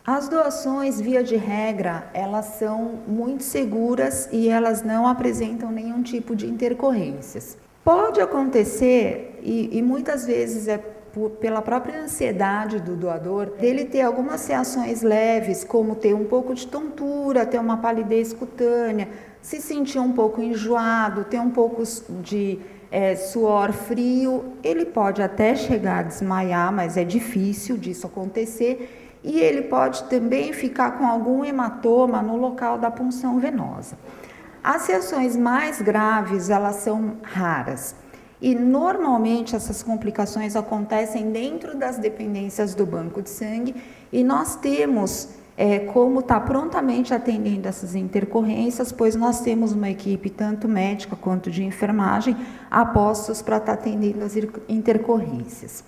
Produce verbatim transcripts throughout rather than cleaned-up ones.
As doações, via de regra, elas são muito seguras e elas não apresentam nenhum tipo de intercorrências. Pode acontecer, e, e muitas vezes é por, pela própria ansiedade do doador, dele ter algumas reações leves, como ter um pouco de tontura, ter uma palidez cutânea, se sentir um pouco enjoado, ter um pouco de é, suor frio. Ele pode até chegar a desmaiar, mas é difícil disso acontecer. E ele pode também ficar com algum hematoma no local da punção venosa. As reações mais graves, elas são raras. E normalmente essas complicações acontecem dentro das dependências do banco de sangue e nós temos é, como estar tá prontamente atendendo essas intercorrências, pois nós temos uma equipe tanto médica quanto de enfermagem a postos para estar tá atendendo as intercorrências.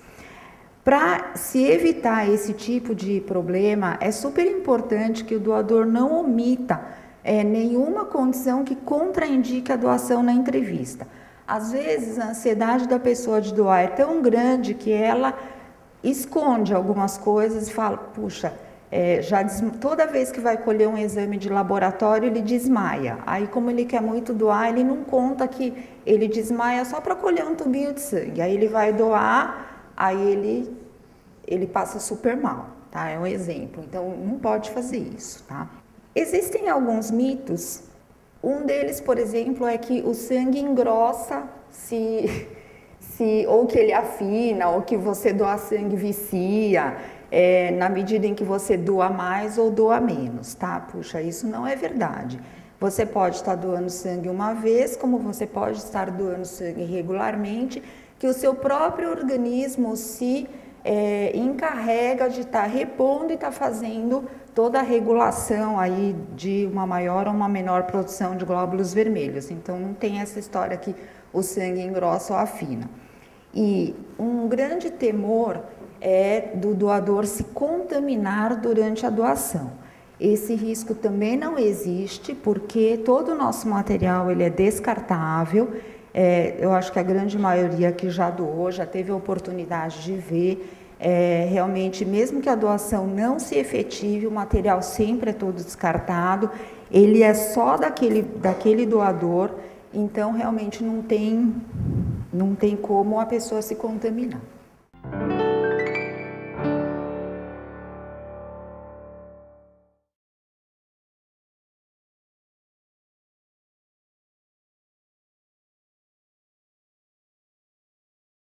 Para se evitar esse tipo de problema, é super importante que o doador não omita é, nenhuma condição que contraindique a doação na entrevista. Às vezes, a ansiedade da pessoa de doar é tão grande que ela esconde algumas coisas e fala, puxa, é, já des... toda vez que vai colher um exame de laboratório, ele desmaia. Aí, como ele quer muito doar, ele não conta que ele desmaia só para colher um tubinho de sangue. Aí ele vai doar... Aí ele, ele passa super mal, tá? É um exemplo. Então, não pode fazer isso, tá? Existem alguns mitos. Um deles, por exemplo, é que o sangue engrossa se, se ou que ele afina, ou que você doar sangue vicia, é, na medida em que você doa mais ou doa menos, tá? Puxa, isso não é verdade. Você pode estar doando sangue uma vez, como você pode estar doando sangue regularmente, que o seu próprio organismo se é, encarrega de estar repondo e estar fazendo toda a regulação aí de uma maior ou uma menor produção de glóbulos vermelhos. Então, não tem essa história que o sangue engrossa ou afina. E um grande temor é do doador se contaminar durante a doação. Esse risco também não existe, porque todo o nosso material ele é descartável. É, eu acho que a grande maioria que já doou, já teve a oportunidade de ver, é, realmente, mesmo que a doação não se efetive, o material sempre é todo descartado, ele é só daquele, daquele doador, então realmente não tem, não tem como a pessoa se contaminar.